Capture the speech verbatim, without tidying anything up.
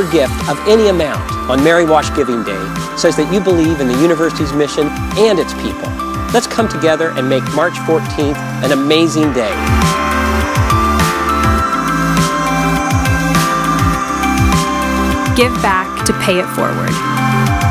your gift of any amount on Mary Wash Giving Day says that you believe in the university's mission and its people. Let's come together and make March fourteenth an amazing day. Give back to pay it forward.